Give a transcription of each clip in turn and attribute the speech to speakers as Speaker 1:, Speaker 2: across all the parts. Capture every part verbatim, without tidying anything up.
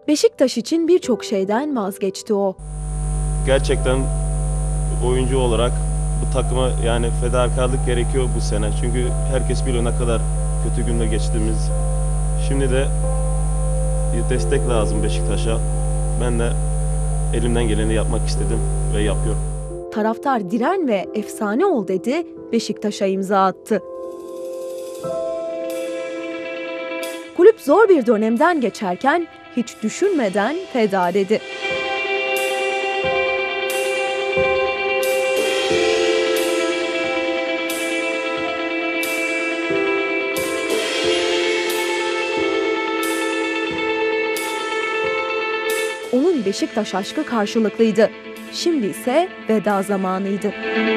Speaker 1: Beşiktaş için birçok şeyden vazgeçti o.
Speaker 2: Gerçekten oyuncu olarak bu takıma yani fedakarlık gerekiyor bu sene. Çünkü herkes biliyor ne kadar kötü günle geçtiğimiz. Şimdi de bir destek lazım Beşiktaş'a. Ben de elimden geleni yapmak istedim ve yapıyorum.
Speaker 1: Taraftar diren ve efsane ol dedi, Beşiktaş'a imza attı. Kulüp zor bir dönemden geçerken hiç düşünmeden feda dedi. Onun Beşiktaş aşkı karşılıklıydı. Şimdi ise veda zamanıydı.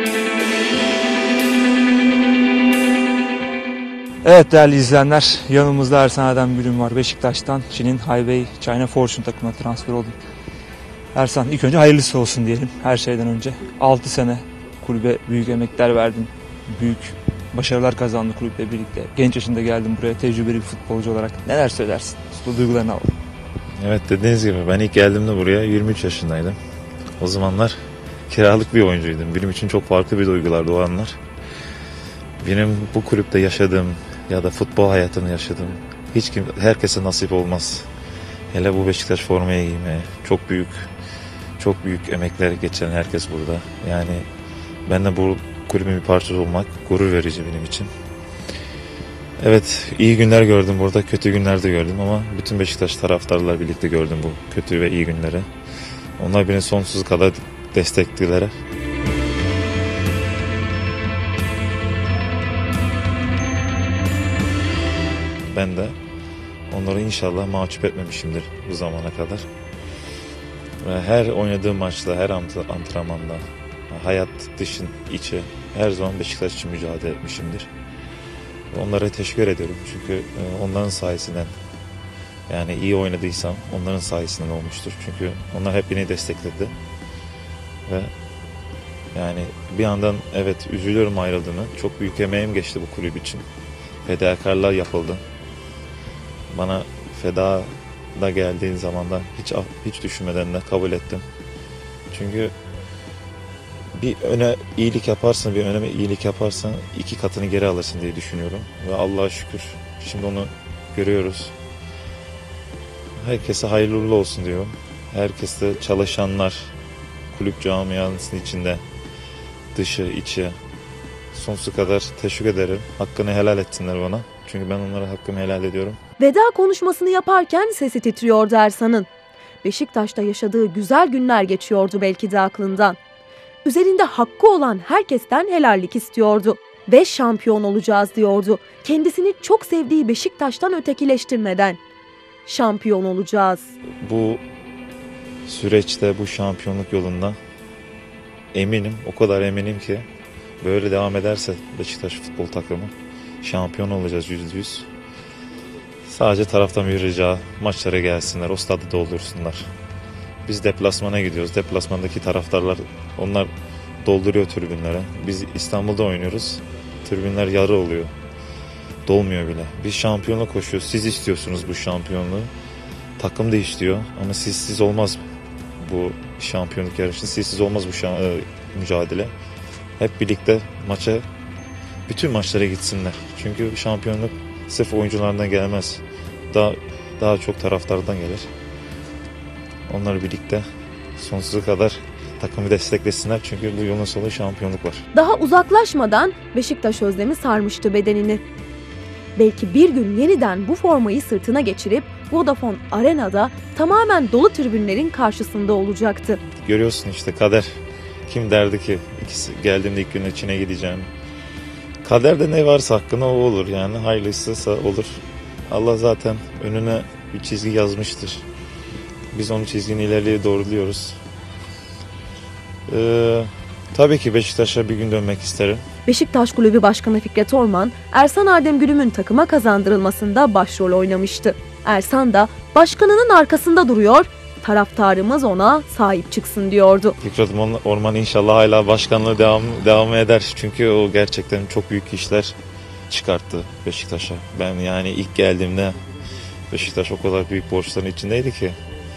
Speaker 3: Evet değerli izleyenler, yanımızda Ersan Adem Gülüm var. Beşiktaş'tan Çin'in Highway China Fortune takımına transfer oldu. Ersan, ilk önce hayırlısı olsun diyelim her şeyden önce. altı sene kulübe büyük emekler verdin. Büyük başarılar kazandı kulüple birlikte. Genç yaşında geldin buraya tecrübeli bir futbolcu olarak. Neler söylersin? Usta duygularını alalım.
Speaker 4: Evet, dediğiniz gibi ben ilk geldiğimde buraya yirmi üç yaşındaydım. O zamanlar kiralık bir oyuncuydum. Benim için çok farklı bir duygulardı o anlar. Benim bu kulüpte yaşadığım ya da futbol hayatını yaşadığım hiç kim, herkese nasip olmaz. Hele bu Beşiktaş formayı giymeye çok büyük, çok büyük emekler geçen herkes burada. Yani ben de bu kulübün bir parçası olmak gurur verici benim için. Evet, iyi günler gördüm burada, kötü günler de gördüm ama bütün Beşiktaş taraftarlarla birlikte gördüm bu kötü ve iyi günleri. Onlar beni sonsuza kadar desteklediler. Ben de onları inşallah mahcup etmemişimdir bu zamana kadar. Ve her oynadığım maçta, her antrenmanda, hayat dışın içi her zaman Beşiktaş için mücadele etmişimdir. Onlara teşekkür ediyorum çünkü onların sayesinden, yani iyi oynadıysam onların sayesinden olmuştur. Çünkü onlar hep beni destekledi. Ve yani bir yandan evet üzülüyorum ayrıldığını. Çok büyük emeğim geçti bu kulüp için. Fedakarlar yapıldı. Bana feda da geldiği zaman da hiç hiç düşünmeden de kabul ettim. Çünkü bir öne iyilik yaparsan, bir öneme iyilik yaparsan iki katını geri alırsın diye düşünüyorum. Ve Allah'a şükür şimdi onu görüyoruz. Herkese hayırlı uğurlu olsun diyorum. Herkese çalışanlar, kulüp camiasının içinde, dışı, içi sonsuza kadar teşekkür ederim. Hakkını helal etsinler bana. Çünkü ben onlara hakkımı helal ediyorum.
Speaker 1: Veda konuşmasını yaparken sesi titriyordu Ersan'ın. Beşiktaş'ta yaşadığı güzel günler geçiyordu belki de aklından. Üzerinde hakkı olan herkesten helallik istiyordu. Beş şampiyon olacağız diyordu. Kendisini çok sevdiği Beşiktaş'tan ötekileştirmeden. Şampiyon olacağız.
Speaker 4: Bu süreçte, bu şampiyonluk yolunda eminim, o kadar eminim ki böyle devam ederse Beşiktaş futbol takımı şampiyon olacağız yüzde yüz. Sadece taraftan bir rica, maçlara gelsinler, o stadı doldursunlar. Biz deplasmana gidiyoruz. Deplasmandaki taraftarlar, onlar dolduruyor tribünlere. Biz İstanbul'da oynuyoruz. Tribünler yarı oluyor. Dolmuyor bile. Biz şampiyonla koşuyoruz. Siz istiyorsunuz bu şampiyonluğu. Takım da istiyor ama sizsiz olmaz bu şampiyonluk yarışı. Sizsiz olmaz bu şan, e, mücadele. Hep birlikte maça, bütün maçlara gitsinler. Çünkü şampiyonluk sırf oyunculardan gelmez. Daha daha çok taraftardan gelir. Onlar birlikte sonsuza kadar takımı desteklesinler çünkü bu yolun sonu şampiyonluk var.
Speaker 1: Daha uzaklaşmadan Beşiktaş özlemi sarmıştı bedenini. Belki bir gün yeniden bu formayı sırtına geçirip Vodafone Arena'da tamamen dolu tribünlerin karşısında olacaktı.
Speaker 4: Görüyorsun işte kader. Kim derdi ki ikisi geldiğimde ilk gün Çin'e gideceğim. Kaderde ne varsa hakkında o olur yani hayırlısıysa olur. Allah zaten önüne bir çizgi yazmıştır. Biz onun çizgini ileriye doğruluyoruz. Ee, tabii ki Beşiktaş'a bir gün dönmek isterim.
Speaker 1: Beşiktaş Kulübü Başkanı Fikret Orman, Ersan Adem Gülüm'ün takıma kazandırılmasında başrol oynamıştı. Ersan da başkanının arkasında duruyor, taraftarımız ona sahip çıksın diyordu.
Speaker 4: Fikret Orman inşallah hala başkanlığı devam, devam eder. Çünkü o gerçekten çok büyük işler çıkarttı Beşiktaş'a. Ben yani ilk geldiğimde Beşiktaş o kadar büyük borçların içindeydi ki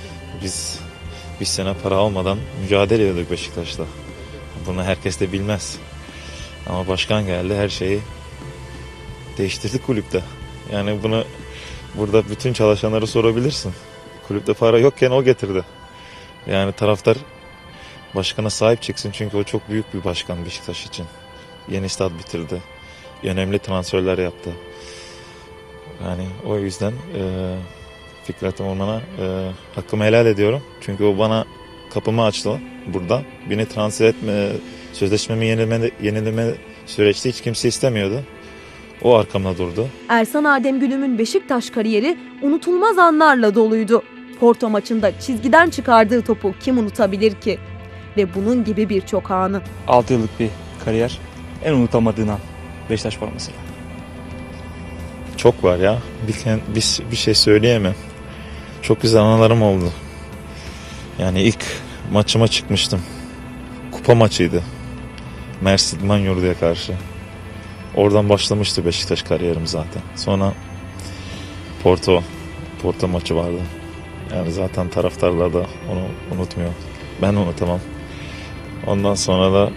Speaker 4: biz bir sene para almadan mücadele ediyorduk Beşiktaş'ta. Bunu herkes de bilmez. Ama başkan geldi, her şeyi değiştirdi kulüpte. Yani bunu burada bütün çalışanlara sorabilirsin. Kulüpte para yokken o getirdi. Yani taraftar başkana sahip çıksın çünkü o çok büyük bir başkan Beşiktaş için. Yeni stat bitirdi. Önemli transferler yaptı. Yani o yüzden e, Fikret Orman'a e, hakkımı helal ediyorum. Çünkü o bana kapımı açtı burada. Beni transfer etme, sözleşmemi yenileme, yenileme süreçte hiç kimse istemiyordu. O arkamda durdu.
Speaker 1: Ersan Ademgül'ümün Beşiktaş kariyeri unutulmaz anlarla doluydu. Porto maçında çizgiden çıkardığı topu kim unutabilir ki? Ve bunun gibi birçok anı.
Speaker 3: altı yıllık bir kariyer. En unutamadığın an Beşiktaş formasıyla.
Speaker 4: Çok var ya. Bir, bir, bir şey söyleyemem. Çok güzel anılarım oldu. Yani ilk maçıma çıkmıştım. Kupa maçıydı. Mersin İdman Yurdu'ya karşı. Oradan başlamıştı Beşiktaş kariyerim zaten. Sonra Porto, Porto maçı vardı. Yani zaten taraftarlar da onu unutmuyor. Ben unutamam. Ondan sonra da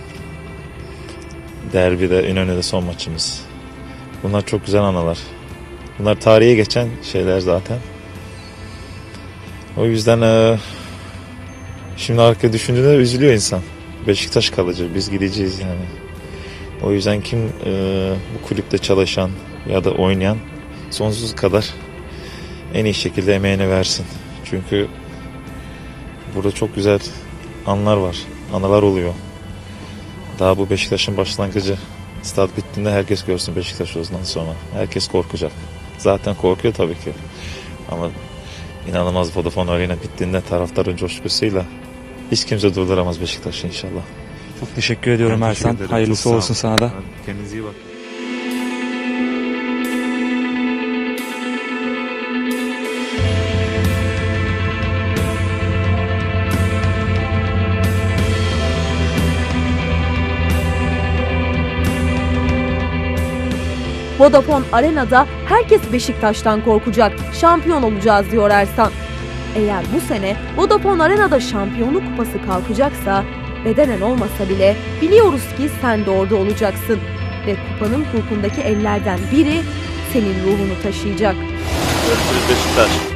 Speaker 4: derbide, İnönü'de son maçımız. Bunlar çok güzel anılar. Bunlar tarihe geçen şeyler zaten. O yüzden e, şimdi arka düşündüğünde üzülüyor insan. Beşiktaş kalıcı, biz gideceğiz yani. O yüzden kim e, bu kulüpte çalışan ya da oynayan sonsuz kadar en iyi şekilde emeğini versin. Çünkü burada çok güzel anlar var, anılar oluyor. Daha bu Beşiktaş'ın başlangıcı. Stat bittiğinde herkes görsün Beşiktaş ondan sonra. Herkes korkacak. Zaten korkuyor tabii ki. Ama inanılmaz Vodafone Arena bittiğinde taraftarın coşkusuyla hiç kimse durduramaz Beşiktaş'ı inşallah.
Speaker 3: Çok teşekkür ediyorum
Speaker 4: Ben
Speaker 3: Ersan.
Speaker 4: teşekkür ederim.
Speaker 3: Hayırlısı
Speaker 4: Çok sağ
Speaker 3: olsun
Speaker 4: ol.
Speaker 3: sana da.
Speaker 4: Kendinize iyi bakın.
Speaker 1: Vodafone Arena'da herkes Beşiktaş'tan korkacak. Şampiyon olacağız diyor Ersan. Eğer bu sene Vodafone Arena'da şampiyonluk kupası kalkacaksa, bedenen olmasa bile biliyoruz ki sen de orada olacaksın. Ve kupanın kulpundaki ellerden biri senin ruhunu taşıyacak.
Speaker 2: Görüşürüz Beşiktaş.